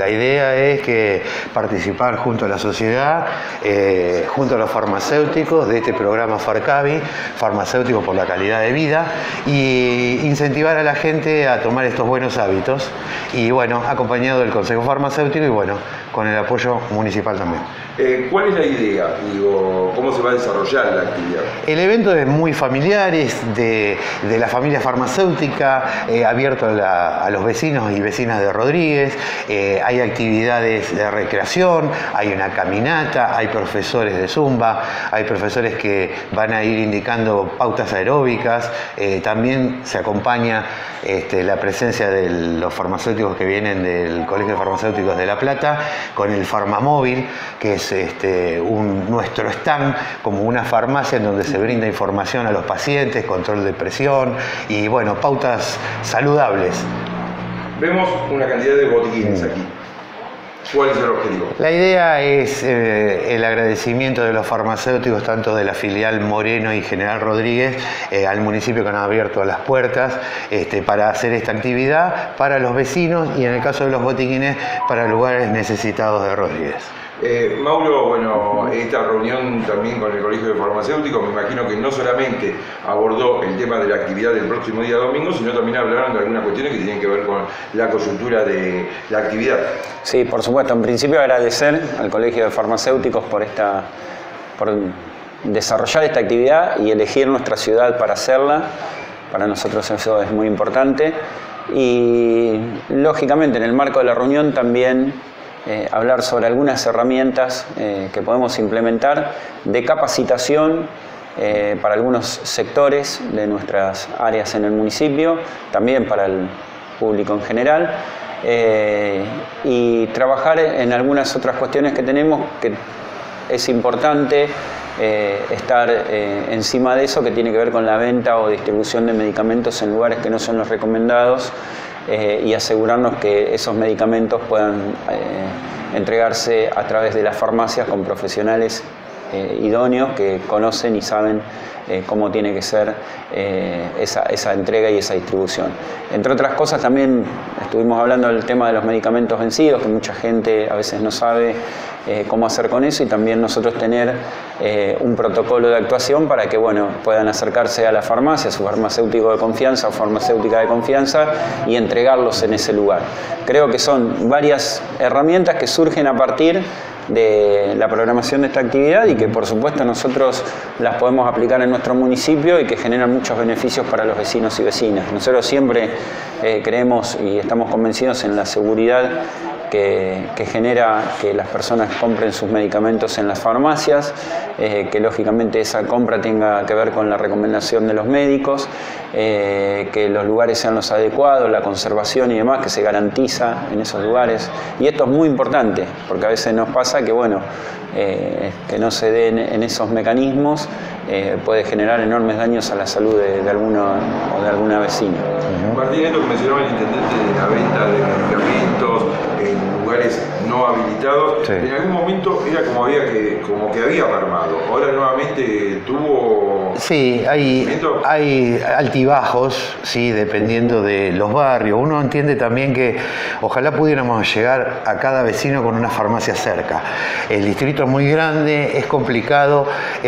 la idea es que participar junto a la sociedad, junto a los farmacéuticos de este programa Farcavi, Farmacéuticos por la Calidad de Vida, y incentivar a la gente a tomar estos buenos hábitos, y bueno, acompañado del Consejo Farmacéutico y bueno, con el apoyo municipal también. ¿Cuál es la idea? Digo, ¿cómo se va a desarrollar la actividad? El evento es muy familiar, es de la familia farmacéutica, abierto a los vecinos y vecinas de Rodríguez. Hay actividades de recreación, hay una caminata, hay profesores de zumba, hay profesores que van a ir indicando pautas aeróbicas. También se acompaña la presencia de los farmacéuticos que vienen del Colegio de Farmacéuticos de La Plata con el Farmamóvil, que es nuestro stand como una farmacia en donde se brinda información a los pacientes, control de presión y bueno, pautas saludables. Vemos una cantidad de botiquines aquí. ¿Cuál es el objetivo? La idea es el agradecimiento de los farmacéuticos, tanto de la filial Moreno y General Rodríguez, al municipio que han abierto las puertas para hacer esta actividad para los vecinos y en el caso de los botiquines para lugares necesitados de Rodríguez. Mauro, bueno, esta reunión también con el Colegio de Farmacéuticos, me imagino que no solamente abordó el tema de la actividad del próximo día domingo, sino también hablaron de algunas cuestiones que tienen que ver con la coyuntura de la actividad. Sí, por supuesto. En principio agradecer al Colegio de Farmacéuticos por desarrollar esta actividad y elegir nuestra ciudad para hacerla. Para nosotros eso es muy importante. Y lógicamente en el marco de la reunión también hablar sobre algunas herramientas que podemos implementar de capacitación para algunos sectores de nuestras áreas en el municipio, también para el público en general, y trabajar en algunas otras cuestiones que tenemos que es importante estar encima de eso, que tiene que ver con la venta o distribución de medicamentos en lugares que no son los recomendados, y asegurarnos que esos medicamentos puedan entregarse a través de las farmacias con profesionales idóneos que conocen y saben cómo tiene que ser esa entrega y esa distribución. Entre otras cosas también estuvimos hablando del tema de los medicamentos vencidos, que mucha gente a veces no sabe cómo hacer con eso, y también nosotros tener un protocolo de actuación para que bueno, puedan acercarse a la farmacia, a su farmacéutico de confianza o farmacéutica de confianza y entregarlos en ese lugar. Creo que son varias herramientas que surgen a partir de la programación de esta actividad y que por supuesto nosotros las podemos aplicar en nuestro municipio y que generan muchos beneficios para los vecinos y vecinas. Nosotros siempre creemos y estamos convencidos en la seguridad que genera que las personas compren sus medicamentos en las farmacias, que lógicamente esa compra tenga que ver con la recomendación de los médicos, que los lugares sean los adecuados, la conservación y demás, que se garantiza en esos lugares. Y esto es muy importante, porque a veces nos pasa que, bueno, que no se den en esos mecanismos puede generar enormes daños a la salud de alguno o de alguna vecina. Martín, esto que mencionaba el intendente de la venta de medicamentos en lugares no habilitados, sí. En algún momento era como que había mermado, ahora nuevamente tuvo... Sí, hay altibajos, sí, dependiendo de los barrios. Uno entiende también que ojalá pudiéramos llegar a cada vecino con una farmacia cerca. El distrito es muy grande, es complicado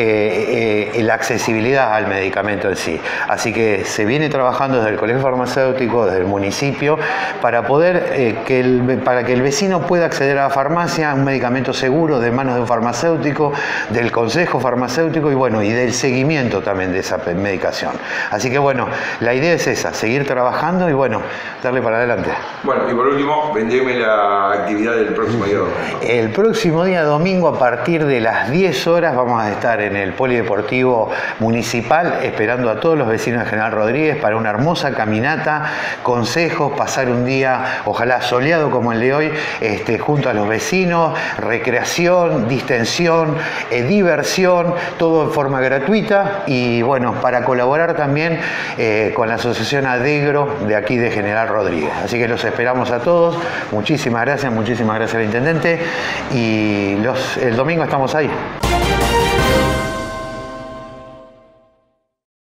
la accesibilidad al medicamento en sí. Así que se viene trabajando desde el Colegio Farmacéutico, desde el municipio, para poder para que el vecino pueda acceder a la farmacia, a un medicamento seguro de manos de un farmacéutico, del consejo farmacéutico y bueno, y del seguimiento también de esa medicación. Así que bueno, la idea es esa, seguir trabajando y bueno, darle para adelante. Bueno, y por último, vendeme la actividad del próximo día domingo. El próximo día domingo a partir de las 10 horas vamos a estar en el Polideportivo Municipal esperando a todos los vecinos de General Rodríguez para una hermosa caminata, consejos, pasar un día ojalá soleado como el de hoy, junto a los vecinos, recreación, distensión, diversión, todo en forma gratuita y bueno, para colaborar también con la Asociación Adegro de aquí de General Rodríguez. Así que los esperamos a todos, muchísimas gracias al intendente y el domingo estamos ahí.